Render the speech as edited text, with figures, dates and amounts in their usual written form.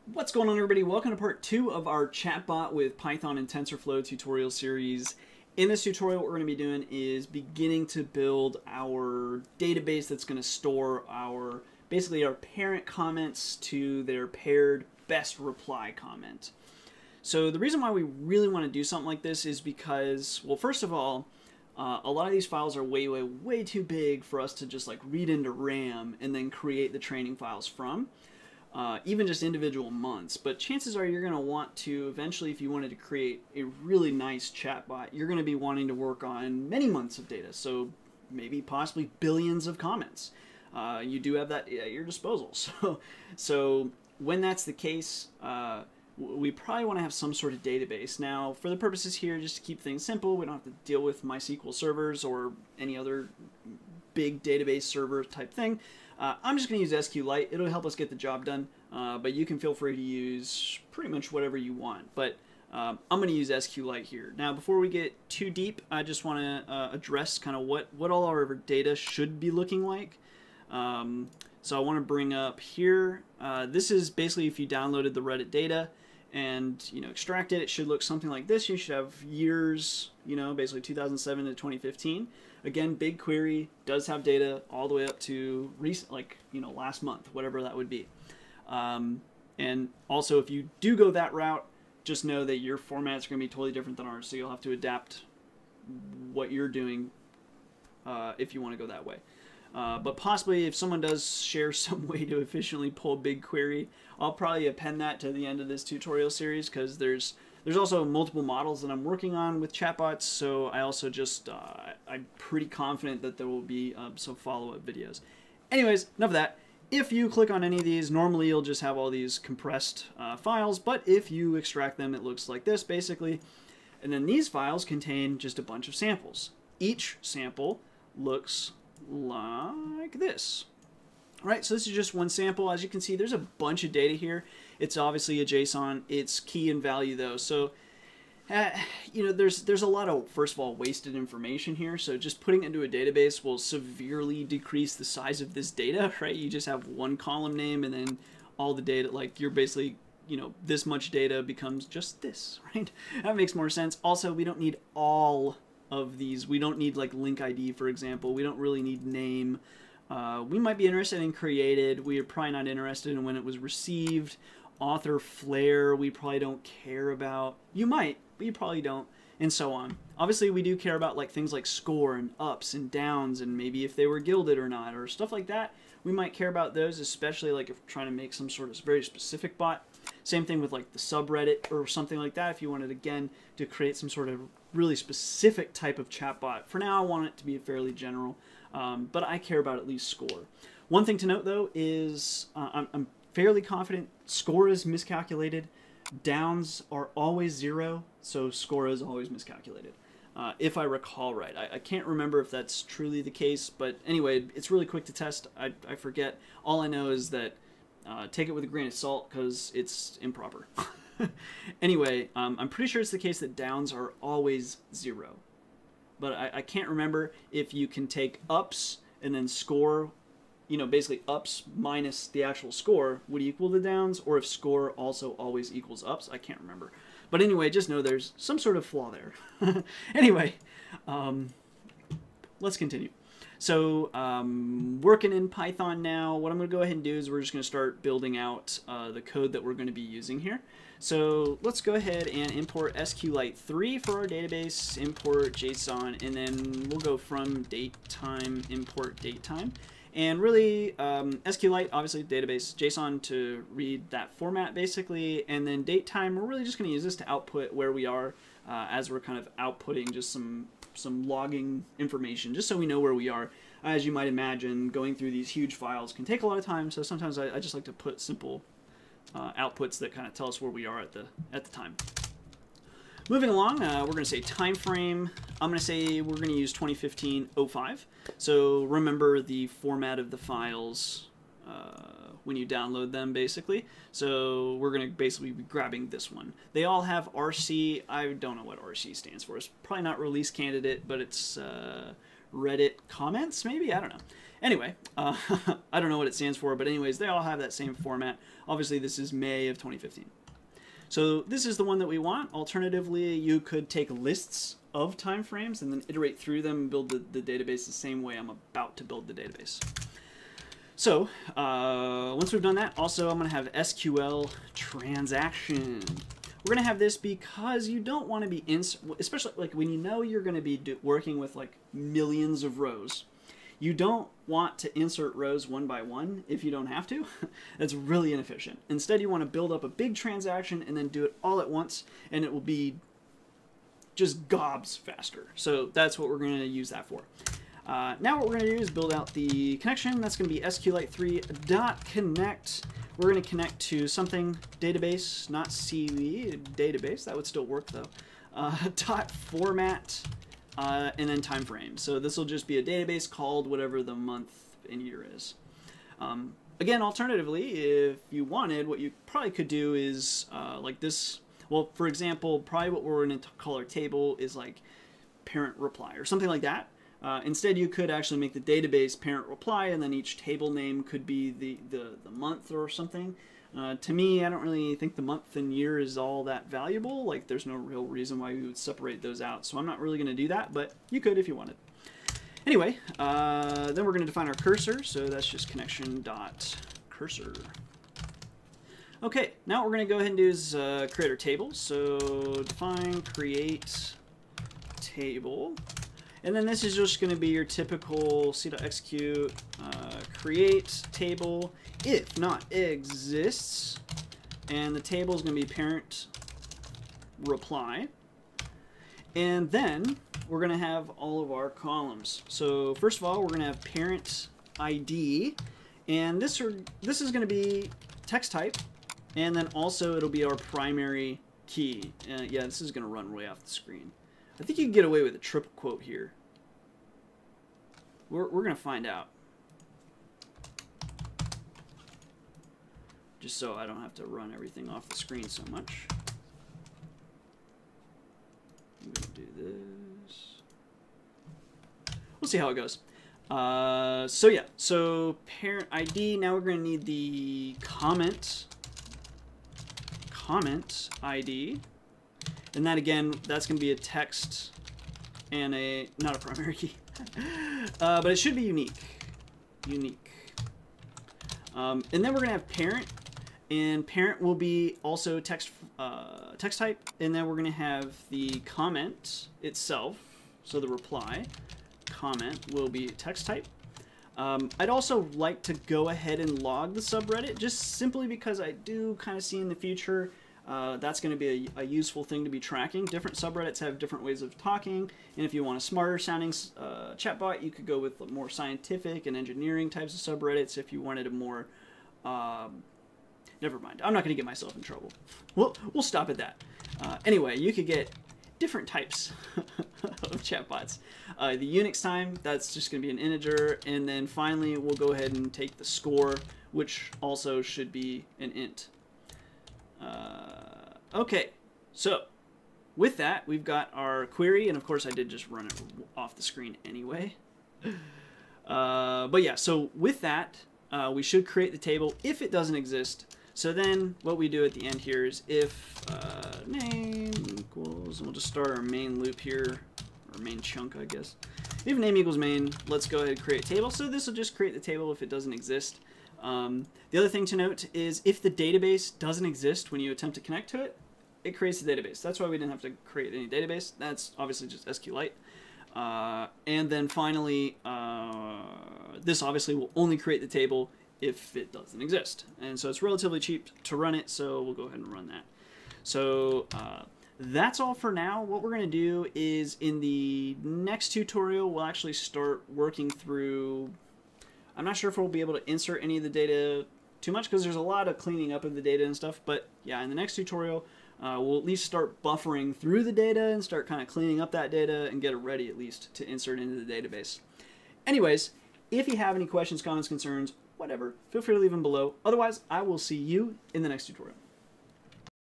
What's going on, everybody? Welcome to part 2 of our Chatbot with Python and TensorFlow tutorial series. In this tutorial, what we're going to be doing is beginning to build our database that's going to store basically our parent comments to their paired best reply comment. So the reason why we really want to do something like this is because, well, first of all, a lot of these files are way too big for us to just like read into RAM and then create the training files from. Even just individual months, but chances are you're going to want to eventually, if you wanted to create a really nice chatbot, you're going to be wanting to work on many months of data, so maybe possibly billions of comments. You do have that at your disposal. So when that's the case, we probably want to have some sort of database. Now, for the purposes here, just to keep things simple, we don't have to deal with MySQL servers or any other big database server type thing. I'm just going to use SQLite. It'll help us get the job done, but you can feel free to use pretty much whatever you want. But I'm going to use SQLite here. Now, before we get too deep, I just want to address kind of what all our data should be looking like. So I want to bring up here, this is basically if you downloaded the Reddit data and extract it, it should look something like this. You should have years, basically 2007 to 2015. Again, BigQuery does have data all the way up to recent, like last month, whatever that would be. And also, if you do go that route, just know that your formats are going to be totally different than ours. So you'll have to adapt what you're doing if you want to go that way. But possibly, if someone does share some way to efficiently pull BigQuery, I'll probably append that to the end of this tutorial series, because there's also multiple models that I'm working on with chatbots, so I also just, I'm pretty confident that there will be some follow-up videos. Anyways, enough of that. If you click on any of these, normally you'll just have all these compressed files, but if you extract them, it looks like this, basically. And then these files contain just a bunch of samples. Each sample looks like this. All right, so this is just one sample. As you can see, there's a bunch of data here. It's obviously a JSON. It's key and value though. So, there's a lot of, first of all, wasted information here. So just putting it into a database will severely decrease the size of this data, right? You just have one column name and then all the data, like you're basically, this much data becomes just this, right? That makes more sense. Also, we don't need all of these. We don't need like link ID, for example. We don't really need name. We might be interested in created. We are probably not interested in when it was received. Author flair, we probably don't care about. You might, but you probably don't, and so on. Obviously, we do care about like things like score and ups and downs, and maybe if they were gilded or not, or stuff like that. We might care about those, especially like if we're trying to make some sort of very specific bot. Same thing with like the subreddit or something like that. If you wanted, again, to create some sort of really specific type of chatbot. For now, I want it to be fairly general, but I care about at least score. One thing to note, though, is I'm fairly confident score is miscalculated. Downs are always 0, so score is always miscalculated, if I recall right. I can't remember if that's truly the case, but anyway, it's really quick to test. I forget. All I know is that take it with a grain of salt because it's improper. Anyway, I'm pretty sure it's the case that downs are always 0. But I can't remember if you can take ups and then score, basically ups minus the actual score would equal the downs, or if score also always equals ups. I can't remember. But anyway, just know there's some sort of flaw there. Anyway, let's continue. So working in Python now, what I'm going to go ahead and do is we're just going to start building out the code that we're going to be using here. So let's go ahead and import SQLite 3 for our database, import JSON, and then we'll go from datetime, import datetime. And really, SQLite, obviously database, JSON to read that format basically, and then datetime, we're really just going to use this to output where we are as we're kind of outputting just some logging information, just so we know where we are. As you might imagine, going through these huge files can take a lot of time, so sometimes I just like to put simple outputs that kind of tell us where we are at the time. Moving along, we're going to say time frame. I'm going to say we're going to use 2015-05. So remember the format of the files when you download them, basically. So we're going to basically be grabbing this one. They all have RC. I don't know what RC stands for. It's probably not release candidate, but it's Reddit comments, maybe? I don't know. Anyway, I don't know what it stands for, but anyways, they all have that same format. Obviously, this is May of 2015. So this is the one that we want. Alternatively, you could take lists of timeframes and then iterate through them and build the database the same way I'm about to build the database. So once we've done that, also I'm going to have SQL transaction. We're going to have this because you don't want to be, especially like when you know you're going to be working with like millions of rows. You don't want to insert rows one by one if you don't have to. That's really inefficient. Instead, you want to build up a big transaction and then do it all at once, and it will be just gobs faster. So that's what we're going to use that for. Now what we're going to do is build out the connection. That's going to be SQLite3.connect. We're going to connect to something database, not CV database. That would still work though. Dot format. And then time frame. So this will just be a database called whatever the month and year is. Again, alternatively, if you wanted, what you probably could do is like this. Well, for example, probably what we're going to call our table is like parent reply or something like that. Instead, you could actually make the database parent reply, and then each table name could be the month or something. To me, I don't really think the month and year is all that valuable. Like, there's no real reason why we would separate those out. So I'm not really going to do that, but you could if you wanted. Anyway, then we're going to define our cursor. So that's just connection.cursor. Okay, now what we're going to go ahead and do is create our table. So define create table. And then this is just going to be your typical c.execute create table if not exists, and the table is going to be parent reply. And then we're going to have all of our columns. So first of all, we're going to have parent ID, and this is going to be text type, and then also it'll be our primary key. Yeah, this is going to run way off the screen. I think you can get away with a triple quote here. We're going to find out. Just so I don't have to run everything off the screen so much. I'm going to do this. We'll see how it goes. So yeah, so parent ID, now we're going to need the comment ID. And that again, that's going to be a text and not a primary key. But it should be unique. And then we're going to have parent. And parent will be also text type, and then we're going to have the comment itself, so the reply comment will be text type. I'd also like to go ahead and log the subreddit, just simply because I do kind of see in the future that's going to be a useful thing to be tracking. Different subreddits have different ways of talking, and if you want a smarter sounding chatbot, you could go with more scientific and engineering types of subreddits. If you wanted a more never mind. I'm not going to get myself in trouble. We'll stop at that. Anyway, you could get different types of chatbots. The Unix time, that's just going to be an integer. And then finally, we'll go ahead and take the score, which also should be an int. Okay, so with that, we've got our query. And of course, I did just run it off the screen anyway. But yeah, so with that, we should create the table if it doesn't exist. So then what we do at the end here is if name equals, and we'll just start our main loop here, or main chunk, I guess. If name equals main, let's go ahead and create a table. So this will just create the table if it doesn't exist. The other thing to note is if the database doesn't exist when you attempt to connect to it, it creates the database. That's why we didn't have to create any database. That's obviously just SQLite. And then finally, this obviously will only create the table if it doesn't exist. And so it's relatively cheap to run it, so we'll go ahead and run that. So that's all for now. What we're going to do is in the next tutorial, we'll actually start working through, I'm not sure if we'll be able to insert any of the data too much because there's a lot of cleaning up of the data and stuff, but yeah, in the next tutorial, we'll at least start buffering through the data and start kind of cleaning up that data and get it ready at least to insert into the database. Anyways, if you have any questions, comments, concerns, whatever, feel free to leave them below. Otherwise, I will see you in the next tutorial.